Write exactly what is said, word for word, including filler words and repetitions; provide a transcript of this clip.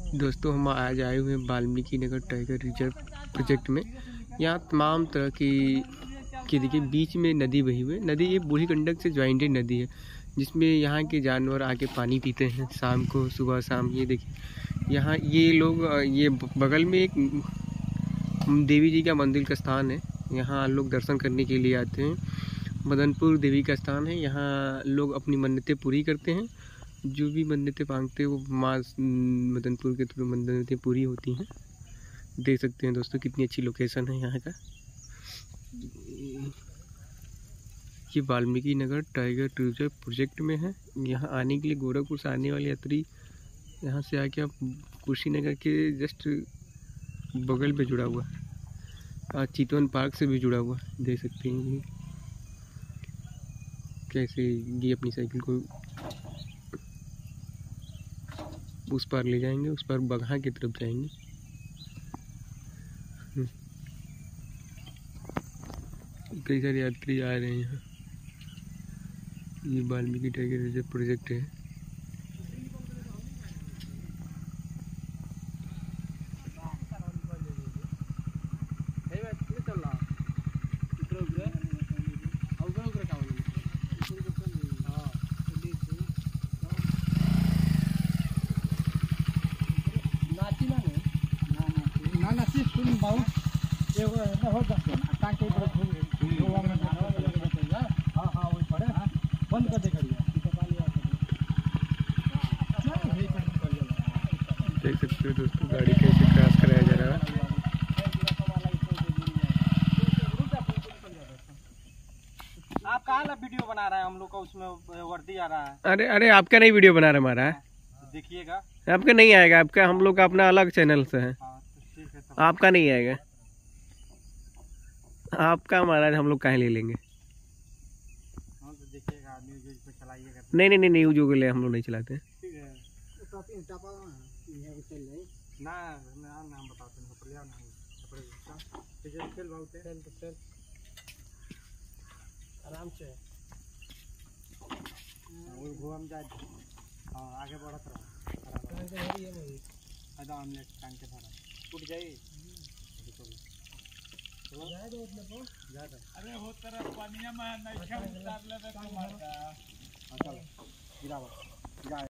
दोस्तों हम आज आए हुए हैं Valmiki Nagar tiger reserve project में। यहाँ तमाम तरह की की देखिए बीच में नदी बही हुई है। नदी ये बूढ़ी गंडक से ज्वाइंटेड नदी है, जिसमें यहाँ के जानवर आके पानी पीते हैं शाम को, सुबह शाम। ये देखिए यहाँ ये लोग, ये बगल में एक देवी जी का मंदिर का स्थान है, यहाँ लोग दर्शन करने के लिए आते हैं। मदनपुर देवी का स्थान है, यहाँ लोग अपनी मन्नतें पूरी करते हैं। जो भी मन्नतें मांगते हैं वो माँ मदनपुर के थ्रू मन्नतें पूरी होती हैं। देख सकते हैं दोस्तों कितनी अच्छी लोकेशन है यहाँ का। ये Valmiki Nagar tiger reserve project में है। यहाँ आने के लिए गोरखपुर से आने वाले यात्री यहाँ से आके आप कुशीनगर के जस्ट बगल पे जुड़ा हुआ है, चितवन पार्क से भी जुड़ा हुआ है। देख सकते हैं कैसे ये अपनी साइकिल को उस पार ले जाएंगे, उस पार बगहा की तरफ जाएंगे। कई सारे यात्री आ रहे हैं यहाँ। ये वाल्मीकि टाइगर रिजर्व प्रोजेक्ट है। बंद कर दे देख सकते हो दोस्तों गाड़ी कैसे क्रॉस कराया जा रहा है। आप कहाँ ला वीडियो बना रहे हैं? हम लोग का उसमें वर्दी आ रहा है। अरे अरे आपका नहीं वीडियो बना रहा हमारा है, देखिएगा। आपका नहीं आएगा। आपका हम लोग का अपना अलग चैनल से है। हाँ, तो ठीक है, तो आपका नहीं आएगा। आपका हमारा हम लोग कहाँ ले लेंगे। हाँ, तो देखिएगा, न्यूज़ व्यूज़ पे चलाइएगा। नहीं नहीं नहीं न्यूज के लिए हम लोग नहीं चलाते हैं। ठीक है, ना ना नाम बताते हैं, पर यार नाम ठीक है। चल बहुत है, चल चल आराम से वो घूम जाए। हाँ, आगे बढ़त रहा। आधा आमलेट कान के भरा टूट जाए। अरे हो तरह पानिया में नहीं उतार ले तो मारता। चलो गिरावा।